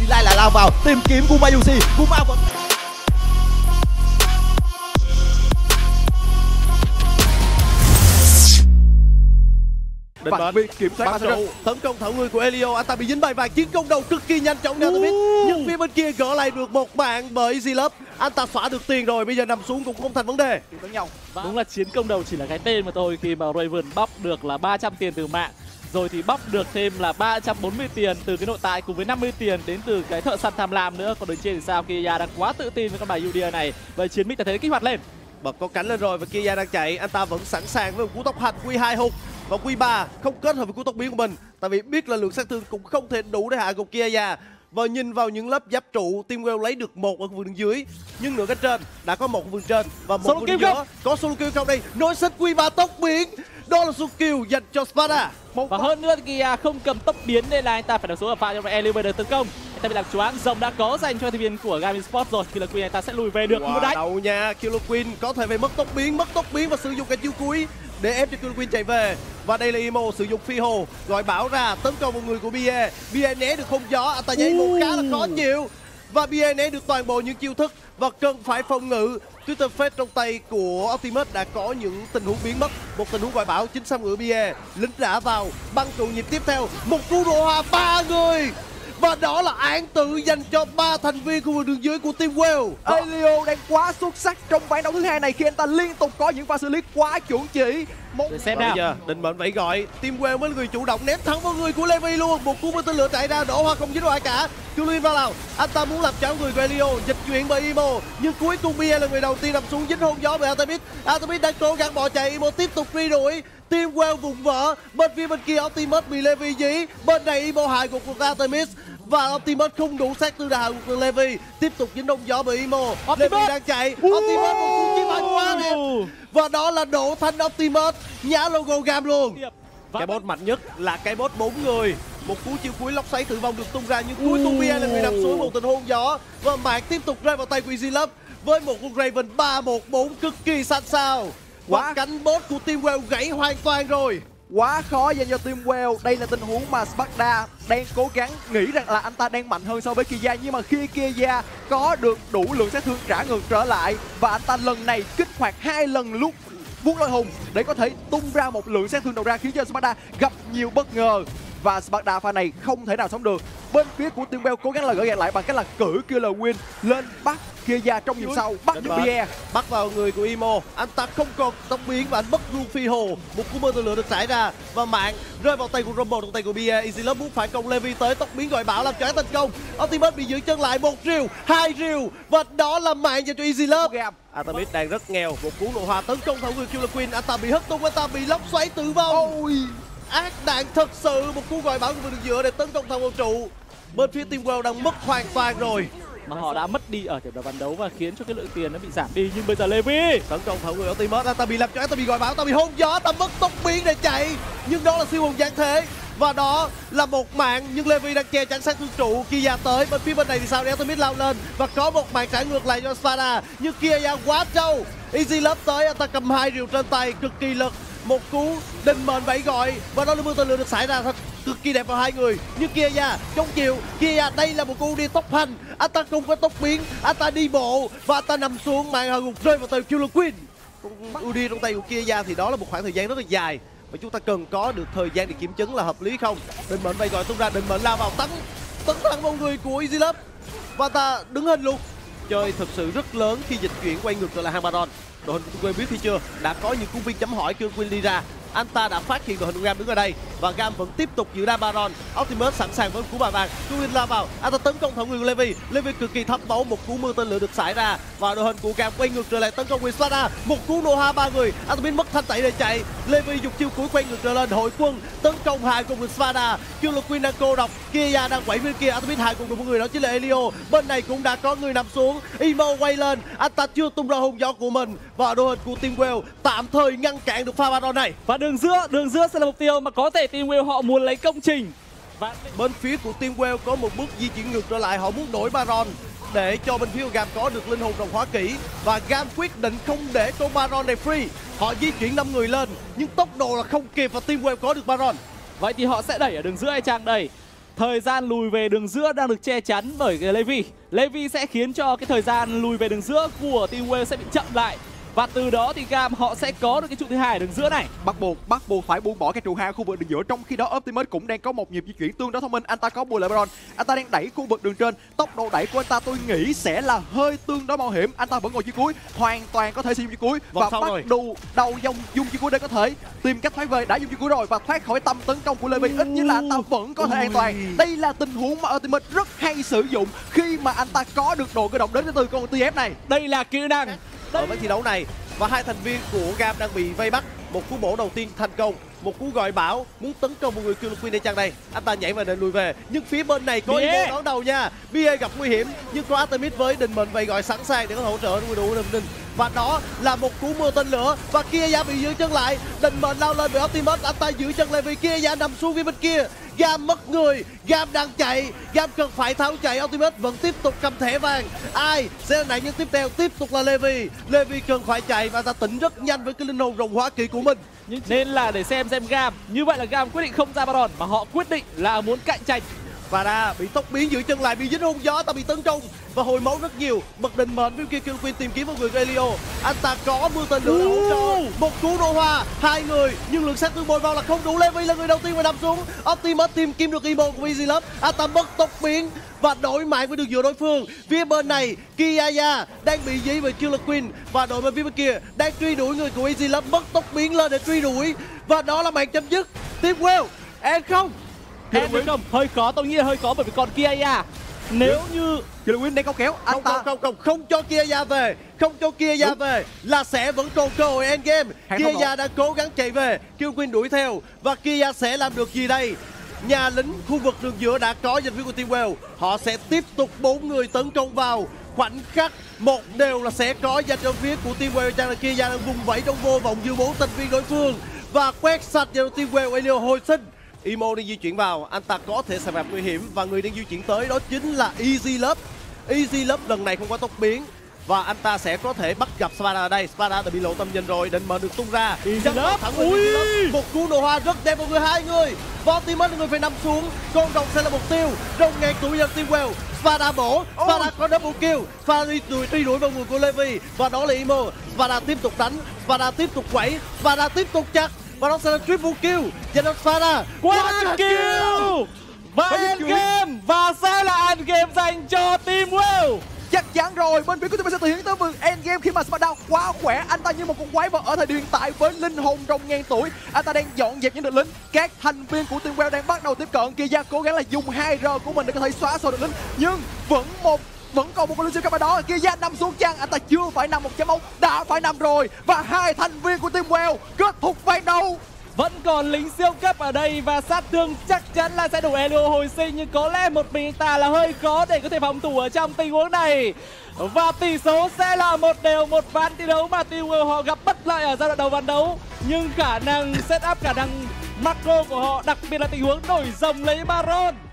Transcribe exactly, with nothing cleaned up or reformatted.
lại là lao vào tìm kiếm Gumayushi. Guma vẫn Và việc kiểm soát trụ tấn công thảo người của Elio, anh ta bị dính bài vàng, chiến công đầu cực kỳ nhanh chóng nha tôi biết. Nhưng phía bên kia gỡ lại được một mạng bởi Easy Love. Anh ta xóa được tiền rồi, bây giờ nằm xuống cũng không thành vấn đề. với nhau. Đúng là chiến công đầu chỉ là cái tên mà thôi, khi mà Raven bóc được là ba trăm tiền từ mạng, rồi thì bóc được thêm là ba trăm bốn mươi tiền từ cái nội tại cùng với năm mươi tiền đến từ cái thợ săn tham lam nữa. Còn đường trên thì sao, Kia đang quá tự tin với con bài Udyr này và chiến binh ta thấy kích hoạt lên. Bật có cánh lên rồi và Kia đang chạy, anh ta vẫn sẵn sàng với một cú tốc hành Q hai hụt và Q ba không kết hợp với cú tốc biến của mình, tại vì biết là lượng sát thương cũng không thể đủ để hạ gục Kia. Và nhìn vào những lớp giáp trụ, Teamwell lấy được một ở khu vực đường dưới, nhưng nửa cánh trên đã có một khu vực trên và một khu vực giữa. Có solo kill không đây? Nối xích Q ba tốc biến, đó là solo kill dành cho Sparta. Và hơn nữa Kia không cầm tốc biến nên là anh ta phải đặt xuống ở pha cho Elio về được tấn công. Anh ta bị làm choáng, rồng đã có dành cho thành viên của Gaming Sport rồi. Killer Queen anh ta sẽ lùi về được. Wow, đánh đầu nha, Killer Queen có thể về mất tốc biến, mất tốc biến và sử dụng cái chiêu cuối để ép cho Killer Queen chạy về. Và đây là Imo sử dụng phi hồ gọi bảo ra tấn công một người của Bie. Bie né được không gió, anh ta nhảy một khá là khó chịu và Bie né được toàn bộ những chiêu thức và cần phải phòng ngự. Twitter Fate trong tay của Optimus đã có những tình huống biến mất, một tình huống gọi bảo chính xác ngựa Bie, lính đã vào băng trụ nhịp tiếp theo, một cú độ hòa ba người. Và đó là án tử dành cho ba thành viên khu vực đường dưới của Teamwell. Elio đang quá xuất sắc trong ván đấu thứ hai này khi anh ta liên tục có những pha xử lý quá chuẩn chỉ. Một xem nào. Bây giờ định mệnh vậy gọi Teamwell mới là người chủ động ném thẳng vào người của Levi luôn. Một cú tên lửa chạy ra đổ hoa không dính ai cả. Julian vào nào, anh ta muốn làm cháo người của Elio, dịch chuyển bởi Imo, nhưng cuối cùng Bia là người đầu tiên nằm xuống dính hôn gió bởi Artemis. Artemis đang cố gắng bỏ chạy, Imo tiếp tục truy đuổi. Teamwell vùng vỡ, bên phía bên kia Optimus bị Levi dí, bên này Imo hại gục của Artemis. Và Optimus không đủ sát tư đà của Levi, tiếp tục dính đông gió bởi Imo. Levi đang chạy, Optimus một cú chiến bắn quá đẹp. Và đó là Đỗ Thanh Optimus, nhả logo Gam luôn. Cái boss mạnh nhất là cái boss bốn người. Một cú chiêu cuối lốc xoáy tử vong được tung ra, nhưng cuối cùng Bia là người nằm xuống một tình hôn gió. Và mạng tiếp tục rơi vào tay của Easy Love với một con Raven ba một bốn cực kỳ xanh xao. Và cánh boss của Teamwell gãy hoàn toàn rồi. Quá khó dành cho Teamwell. Đây là tình huống mà Sparta đang cố gắng nghĩ rằng là anh ta đang mạnh hơn so với Kia, nhưng mà khi Kia có được đủ lượng sát thương trả ngược trở lại và anh ta lần này kích hoạt hai lần lúc vuốt lôi hùng để có thể tung ra một lượng sát thương đầu ra, khiến cho Sparta gặp nhiều bất ngờ và Sparta pha này không thể nào sống được. Bên phía của Teamwell cố gắng là gỡ gạt lại bằng cách là cử Killer Queen lên bắt Kia trong nhịp sau, bắt được Bia, bắt vào người của Imo. Anh ta không còn tốc biến và anh mất luôn phi hồ. Một cú mưa tên lửa được xảy ra và mạng rơi vào tay của Rumble, trong tay của Bia. Easy Love muốn phản công, Levi tới tốc biến gọi bảo làm choáng thành công. Optimus bị giữ chân lại, một rìu, hai rìu và đó là mạng dành cho Easy Love. Artemis đang rất nghèo, một cú nổ hoa tấn công thẳng người Killer Queen. Anh ta bị hất tung, anh ta bị lốc xoáy tử vong. Ôi, ác đạn thật sự. Một cú gọi bảo của đường giữa để tấn công thẳng vào trụ. Bên phía Teamwell đang mất hoàn toàn rồi, mà họ đã mất đi ở trận đầu ván đấu và khiến cho cái lượng tiền nó bị giảm đi. Nhưng bây giờ Levi tấn công thẳng người Optimus, anh ta bị làm choáng, ta bị gọi bảo, ta bị hôn gió, ta mất tốc biến để chạy, nhưng đó là siêu hồn giáng thế và đó là một mạng. Nhưng Levi đang che chắn sát thương trụ. Kia tới bên phía bên này thì sao, Optimus lao lên và có một mạng trả ngược lại cho Sparta, nhưng Kia quá trâu. Easy Love tới, anh ta cầm hai rìu trên tay cực kỳ lực, một cú định mệnh vẫy gọi và đó là mưa tên lửa được xảy ra thật cực kỳ đẹp vào hai người. Nhưng Kia chống chịu. Kia đây là một cú đi tốc hành, anh ta không có tốc biến, anh ta đi bộ và anh ta nằm xuống, mạng hào gục rơi vào tay Killer Queen. Udyr trong tay của Kia thì đó là một khoảng thời gian rất là dài và chúng ta cần có được thời gian để kiểm chứng là hợp lý không. Định mệnh vẫy gọi tung ra, định mệnh lao vào tấn tấn thẳng vào người của Easy Love và ta đứng hình luôn. Chơi thực sự rất lớn khi dịch chuyển quay ngược trở lại hang Baron. Đội hình của Quên biết thì chưa, đã có những công viên chấm hỏi kêu Queen đi ra. Anh ta đã phát hiện đội hình của Gam đứng ở đây và Gam vẫn tiếp tục giữ ra Baron. Optimus sẵn sàng với cú bà vàng, Queen lao vào, anh ta tấn công thẳng người của Levi. Levi cực kỳ thấm máu, một cú mưa tên lửa được xảy ra và đội hình của Gam quay ngược trở lại tấn công Sparta. Một cú nổ ha ba người, Optimus mất thanh tẩy để chạy. Levi dùng chiêu cuối quay ngược trở lên, hội quân tấn công hai cùng Sparta. Killer Queen đang cô độc, Kia đang quẩy bên kia, Optimus hai cùng một người đó chính là Elio. Bên này cũng đã có người nằm xuống, Imo quay lên, anh ta chưa tung ra hung gió của mình và đội hình của Teamwell tạm thời ngăn cản được pha Baron này. Và đường giữa, đường giữa sẽ là mục tiêu mà có thể Teamwell họ muốn lấy công trình. Và bên phía của Teamwell có một bước di chuyển ngược trở lại, họ muốn đổi Baron để cho bên phía của Gam có được linh hồn đồng hóa kỹ và Gam quyết định không để con Baron này free. Họ di chuyển năm người lên nhưng tốc độ là không kịp và Teamwell có được Baron. Vậy thì họ sẽ đẩy ở đường giữa hay Trang đây? Thời gian lùi về đường giữa đang được che chắn bởi cái Levi. Levi sẽ khiến cho cái thời gian lùi về đường giữa của Team Wales sẽ bị chậm lại. Và từ đó thì Gam họ sẽ có được cái trụ thứ hai ở đường giữa này. Bắt buộc, bắt buộc phải buông bỏ cái trụ hai ở khu vực đường giữa. Trong khi đó Optimus cũng đang có một nhịp di chuyển tương đối thông minh. Anh ta có bùa lại Baron, anh ta đang đẩy khu vực đường trên. Tốc độ đẩy của anh ta tôi nghĩ sẽ là hơi tương đối mạo hiểm. Anh ta vẫn ngồi dưới cuối, hoàn toàn có thể sử dụng dưới cuối và bắt rồi. đầu đầu dòng dung dưới cuối để có thể tìm cách thoát về. Đã dùng dưới cuối rồi và thoát khỏi tầm tấn công của Levi. Ít nhất là anh ta vẫn có thể an toàn. Đây là tình huống mà Optimus rất hay sử dụng khi mà anh ta có được độ cơ động đến từ con tê ép này. Đây là kỹ năng ở ván thi đấu này. Và hai thành viên của Gam đang bị vây bắt. Một cú bổ đầu tiên thành công, một cú gọi bảo muốn tấn công một người Killer Queen đây chăng đây. Anh ta nhảy vào để lùi về, nhưng phía bên này có Yeah. Imo đón đầu nha. bê a gặp nguy hiểm nhưng có Artemis với định mệnh vậy gọi sẵn sàng để có hỗ trợ người đủ định. Và đó là một cú mưa tên lửa và Kia bị giữ chân lại. Định mệnh lao lên với Optimus, anh ta giữ chân Levi. Kia nằm xuống phía bên kia. Gam mất người, Gam đang chạy, Gam cần phải tháo chạy. Optimus vẫn tiếp tục cầm thẻ vàng. Ai sẽ là nạn nhân tiếp theo? Tiếp tục là Levi. Levi cần phải chạy và ta tỉnh rất nhanh với cái linh hồn rồng hóa kỵ của mình. nên là để xem xem Gam. Như vậy là Gam quyết định không ra Baron mà họ quyết định là muốn cạnh tranh. Và ra bị tốc biến giữ chân lại, bị dính hung gió, ta bị tấn công và hồi máu rất nhiều. Bật định mệnh với kia Killer Queen tìm kiếm một người Elio. Anh ta có mưa tên lửa để hỗ trợ. Một cú nổ hoa, hai người nhưng lượng sát thương bồi vào là không đủ. Levi là người đầu tiên phải nằm xuống. Optimus tìm kiếm được Imo của Easy Love. Anh ta mất tốc biến và đổi mạng với đường giữa đối phương. Phía bên này Kiyaya đang bị dí với Killer Queen và đội bên phía bên kia đang truy đuổi người của Easy Love, mất tốc biến lên để truy đuổi và đó là màn chấm dứt. Team Wales em không Em biết không? Hơi khó, tôi nghĩ là hơi khó bởi vì còn Kia. Nếu như Killer Queen đang câu kéo, anh không, ta không không không không cho Kia về, không cho Kia về là sẽ vẫn còn cơ hội end game. Kia đã cố gắng chạy về, Killer Queen đuổi theo và Kia sẽ làm được gì đây? Nhà lính khu vực đường giữa đã có giành phía của Team Wales, họ sẽ tiếp tục bốn người tấn công vào. Khoảnh khắc một đều là sẽ có dành cho phía của Team Wales, chăng là Kia đang vùng vẫy trong vô vọng giữa bốn thành viên đối phương và quét sạch cho Team Wales. Elio hồi sinh. Imo đang di chuyển vào, anh ta có thể sẽ gặp nguy hiểm và người đang di chuyển tới đó chính là Easy Love. Easy Love lần này không có tốc biến và anh ta sẽ có thể bắt gặp Spada ở đây. Spada đã bị lộ tầm nhìn rồi, định mệnh được tung ra. Easy Love, ui, một cú nổ hoa rất đẹp vào người hai người. Optimus là người phải nằm xuống, con rồng sẽ là mục tiêu. Rồng ngàn tuổi dân Team Wales. Spada bổ, Spada có double kill. Spada đi đuổi truy đuổi vào người của Levi và đó là Imo. Spada tiếp tục đánh, Spada tiếp tục quẩy, Spada tiếp tục chặt. Và đó sẽ là triple kill dành cho Spada. Quad kill và end game và sẽ là end game dành cho Team Wales. chắc chắn rồi. Bên phía của team sẽ tiến tới vườn end game khi mà Spada quá khỏe. Anh ta như một con quái vật ở thời điểm hiện tại với linh hồn rồng ngàn tuổi. Anh ta đang dọn dẹp những địch lính. Các thành viên của team Wales đang bắt đầu tiếp cận. Kia cố gắng là dùng hai R của mình để có thể xóa sổ địch lính, nhưng vẫn một vẫn còn một con linh siêu cấp ở đó. Kia nằm xuống chăng, anh ta chưa phải nằm một chấm ống, đã phải nằm rồi. Và hai thành viên của team Wales kết thúc ván đấu. Vẫn còn lính siêu cấp ở đây và sát thương chắc chắn là sẽ đủ Elio hồi sinh, nhưng có lẽ một mình ta là hơi khó để có thể phòng thủ ở trong tình huống này. Và tỷ số sẽ là một đều, một ván thi đấu mà Team Wales họ gặp bất lợi ở giai đoạn đầu ván đấu, nhưng khả năng set up, khả năng macro của họ, đặc biệt là tình huống đổi rồng lấy Baron